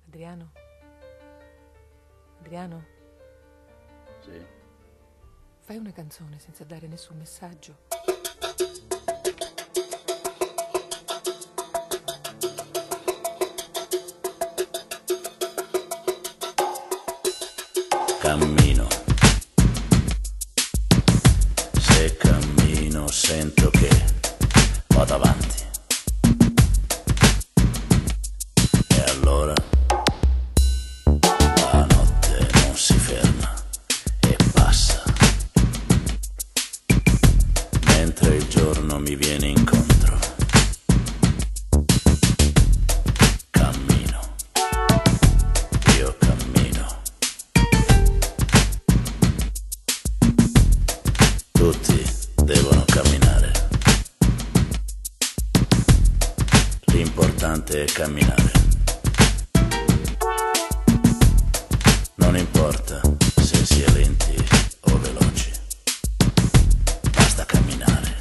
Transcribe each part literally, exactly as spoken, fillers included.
Adriano? Adriano? Sì. Fai una canzone senza dare nessun messaggio. Cammino. Se cammino sento che vado avanti. E allora la notte non si ferma e passa, mentre il giorno mi viene incontro. Cammino, io cammino. Tutti devono camminare. L'importante è camminare. Non importa se si è lenti o veloci, basta camminare.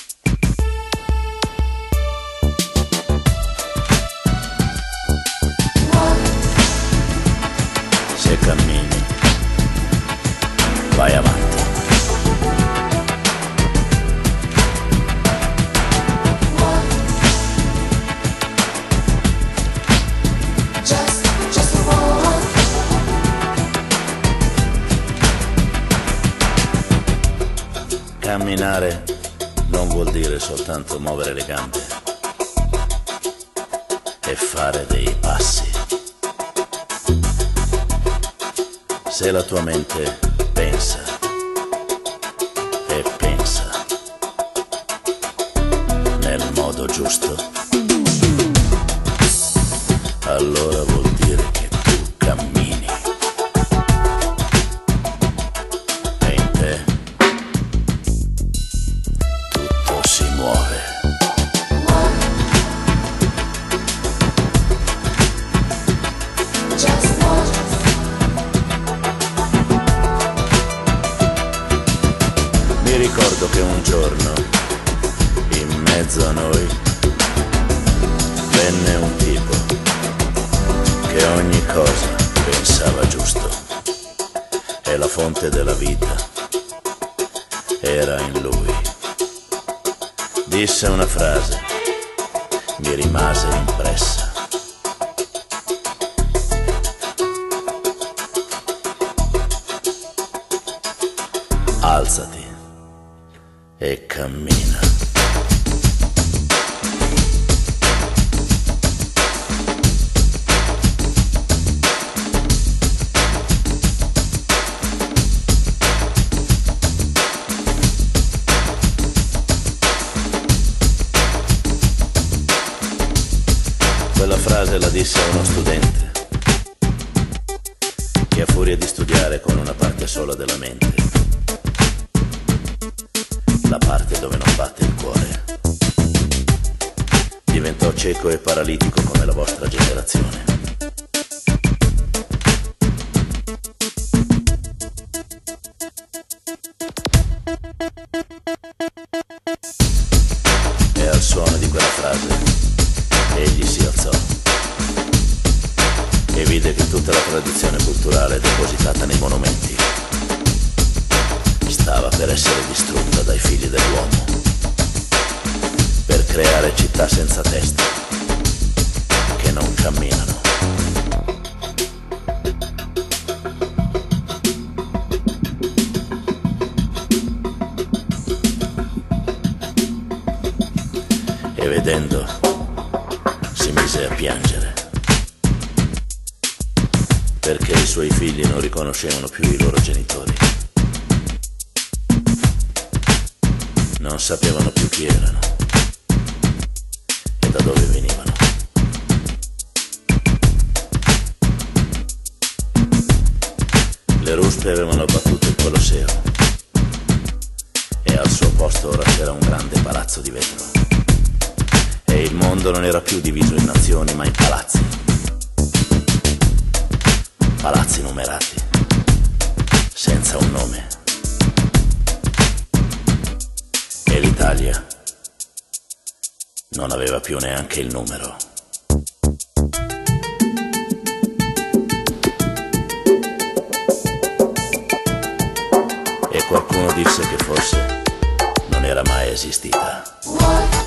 Se cammini, vai avanti. Camminare non vuol dire soltanto muovere le gambe e fare dei passi. Se la tua mente pensa e pensa nel modo giusto, allora vuol dire che tu cammini e in te tutto si muove. Mi ricordo che un giorno in mezzo a noi venne un tipo che ogni cosa pensava giusto e la fonte della vita era in lui. Disse una frase, mi rimase impressa. Alzati e cammina. Quella frase la disse a uno studente che a furia di studiare con una parte sola della mente, la parte dove non batte il cuore, diventò cieco e paralitico come la vostra generazione. E al suono di quella frase egli si alzò e vide che tutta la tradizione culturale depositata nei monumenti stava per essere distrutta dai figli dell'uomo per creare città senza testa che non camminano. E vedendo si mise a piangere perché i suoi figli non riconoscevano più i loro genitori, non sapevano più chi erano e da dove venivano. Le ruspe avevano abbattuto il Colosseo e al suo posto ora c'era un grande palazzo di vetro e il mondo non era più diviso in nazioni ma in palazzi, palazzi numerati senza un nome. E l'Italia non aveva più neanche il numero. qualcuno disse che forse non era mai esistita.